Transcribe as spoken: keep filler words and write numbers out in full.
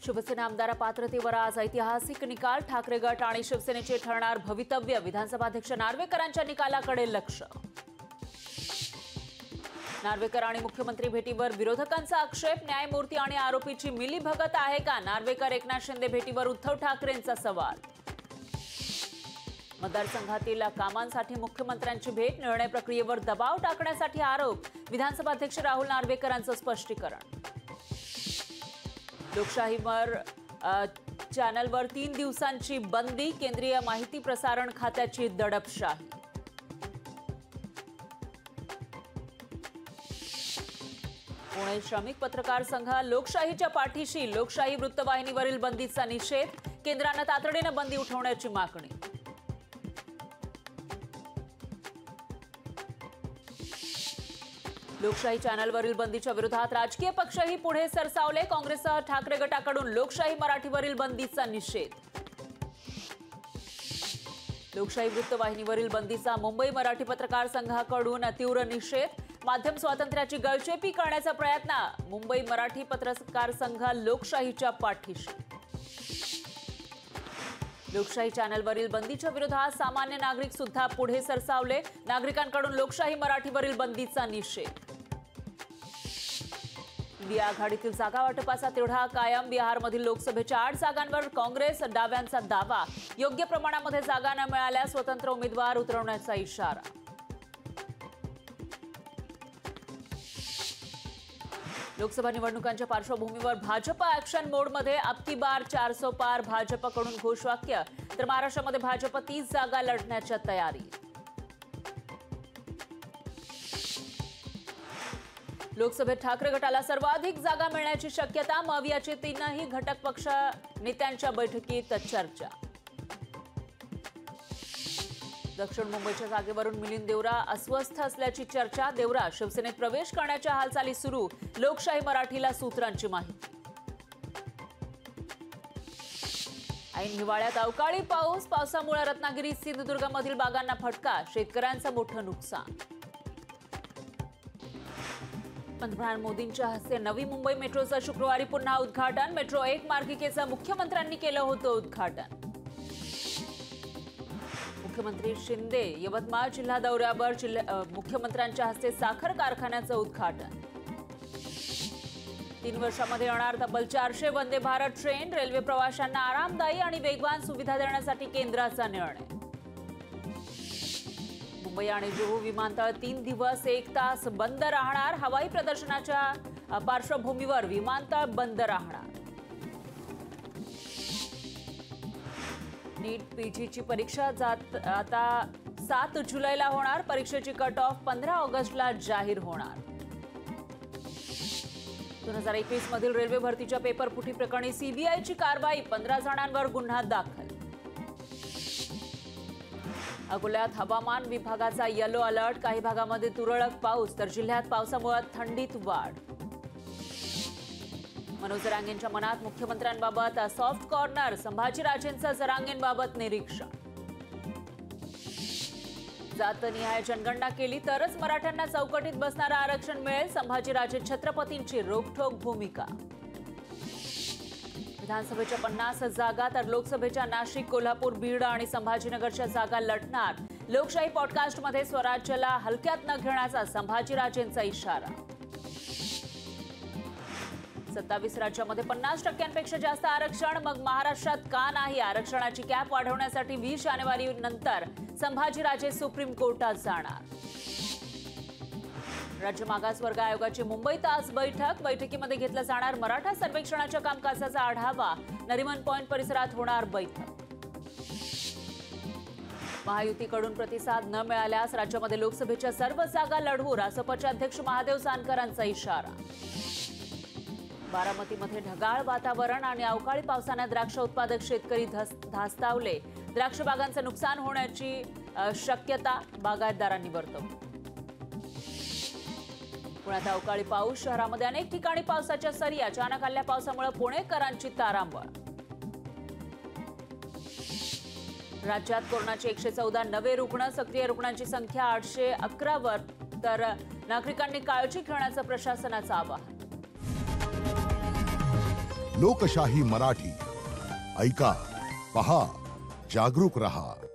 शिवसेना आमदार पात्रतेवर आज ऐतिहासिक निकाल। ठाकरे गट आणि शिवसेनेचे ठरणार भवितव्य। विधानसभाध्यक्ष नार्वेकरांच्या निकालाकडे लक्ष। नार्वेकर आणि मुख्यमंत्री भेटीवर विरोधकांचा आक्षेप। न्यायमूर्ती आणि आरोपीची मिलीभगत आहे का? नार्वेकर एकनाथ शिंदे भेटीवर उद्धव ठाकरेंचा सवाल। मतदारसंघातील कामांसाठी मुख्यमंत्र्यांची भेट। निर्णय प्रक्रियेवर दबाव टाकण्यासाठी आरोप। विधानसभाध्यक्ष राहुल नार्वेकरांचं स्पष्टीकरण। लोकशाहीवर चॅनलवर तीन दिवसांची बंदी। केंद्रीय माहिती प्रसारण खात्याची दडपशाही। पुणे श्रमिक पत्रकार संघ लोकशाहीच्या पाठीशी। लोकशाही वृत्तवाहिनीवरील बंदीचा निषेध। केंद्रानं तातडीनं बंदी उठवण्याची मागणी। लोकशाही चॅनलवरील बंदीच्या विरोधात राजकीय पक्षही पुढे सरसावले। काँग्रेससह ठाकरे गटाकडून लोकशाही मराठीवरील बंदीचा निषेध। लोकशाही वृत्तवाहिनीवरील बंदीचा मुंबई मराठी पत्रकार संघाकडून तीव्र निषेध। माध्यम स्वातंत्र्याची गळचेपी करण्याचा प्रयत्न। मुंबई मराठी पत्रकार संघ लोकशाहीच्या पाठीशी। लोकशाही चॅनलवरील बंदीच्या विरोधात सामान्य नागरिक सुद्धा पुढे सरसावले। नागरिकांकडून लोकशाही मराठीवरील बंदीचा निषेध। इंडिया आघाडीतील जागा वाटपाचा तिढा कायम। बिहारमधील लोकसभेच्या आठ जागांवर काँग्रेस डाव्यांचा दावा। योग्य प्रमाणामध्ये जागा न मिळाल्यास स्वतंत्र उमेदवार उतरवण्याचा इशारा। लोकसभा निवडणुकांच्या पार्श्वभूमीवर भाजप ऍक्शन मोडमध्ये। अब की बार चारसो पार भाजपकडून घोषवाक्य। तर महाराष्ट्रामध्ये भाजप तीस जागा लढण्याच्या तयारी। लोकसभेत ठाकरे गटाला सर्वाधिक जागा मिळण्याची शक्यता। मवियाचे तीनही घटक पक्ष नेत्यांच्या बैठकीत चर्चा। दक्षिण मुंबईच्या जागेवरून मिलिंद देवरा अस्वस्थ असल्याची चर्चा। देवरा शिवसेनेत प्रवेश करण्याच्या हालचाली सुरू। लोकशाही मराठीला सूत्रांची माहिती। ऐन हिवाळ्यात अवकाळी पाऊस। पावसामुळे रत्नागिरी सिंधुदुर्गमधील बागांना फटका। शेतकऱ्यांचं मोठं नुकसान। पंतप्रधान मोदींच्या हस्ते नवी मुंबई मेट्रोचं शुक्रवारी पुन्हा उद्घाटन। मेट्रो एक मार्गिकेचं मुख्यमंत्र्यांनी केलं होतं उद्घाटन। मुख्यमंत्री शिंदे यवतमाळ जिल्हा दौऱ्यावर। मुख्यमंत्र्यांच्या हस्ते साखर कारखान्याचं उद्घाटन। तीन वर्षांमध्ये येणार तब्बल चारशे वंदे भारत ट्रेन। रेल्वे प्रवाशांना आरामदायी आणि वेगवान सुविधा देण्यासाठी केंद्राचा निर्णय। मुंबई आणि जुहू विमानतळ तीन दिवस एक तास बंद राहणार। हवाई प्रदर्शनाच्या पार्श्वभूमीवर विमानतळ बंद राहणार। नीट पीजीची परीक्षा जात आता सात जुलैला होणार। परीक्षेची कट ऑफ पंधरा ऑगस्टला जाहीर होणार। दोन हजार एकवीस मधील रेल्वे भरतीच्या पेपरफुटी प्रकरणी सीबीआयची कारवाई। पंधरा जणांवर गुन्हा दाखल। अकोल्यात हवामान विभागाचा येलो अलर्ट। काही भागामध्ये तुरळक पाऊस तर जिल्ह्यात पावसामुळे थंडीत वाढ। मनोज जरांगेंच्या मनात मुख्यमंत्र्यांबाबत सॉफ्ट कॉर्नर। संभाजीराजेंचं जरांगेंबाबत निरीक्षण। जातनिहाय जनगणना केली तरच मराठ्यांना चौकटीत बसणारं आरक्षण मिळेल। संभाजीराजे छत्रपतींची रोखठोक भूमिका। विधानसभेच्या पन्नास जागा तर लोकसभेच्या नाशिक कोल्हापूर बीड आणि संभाजीनगरच्या जागा लढणार। लोकशाही पॉडकास्टमध्ये स्वराज्याला हलक्यात न घेण्याचा संभाजीराजेंचा इशारा। सत्तावीस राज्यामध्ये पन्नास टक्क्यांपेक्षा जास्त आरक्षण, मग महाराष्ट्रात का नाही? आरक्षणाची कॅप वाढवण्यासाठी वीस जानेवारी नंतर संभाजीराजे सुप्रीम कोर्टात जाणार। राज्य मागासवर्ग आयोगाची मुंबईत आज बैठक। बैठकीमध्ये घेतला जाणार मराठा सर्वेक्षणाच्या कामकाजाचा आढावा। नरिमन पॉइंट परिसरात होणार बैठक। महायुतीकडून प्रतिसाद न मिळाल्यास राज्यामध्ये लोकसभेच्या सर्व जागा लढवू। रासपचे अध्यक्ष महादेव जानकरांचा इशारा। बारामतीमध्ये ढगाळ वातावरण आणि अवकाळी पावसाने द्राक्ष उत्पादक शेतकरी धास्तावले। द्राक्ष बागांचं नुकसान होण्याची शक्यता बागायतदारांनी वर्तवली। पुण्यात अवकाळी पाऊस। शहरामध्ये अनेक ठिकाणी पावसाच्या सरी। अचानक आलेल्या पावसामुळे पुणेकरांची तारांबळ। राज्यात कोरोनाचे एकशे चौदा नवे रुग्ण। सक्रिय रुग्णांची संख्या आठशे अकरा वर तर नागरिकांनी काळजी घेण्याचं प्रशासनाचं आवाहन। लोकशाही मराठी ऐका, पहा, जागरूक रहा.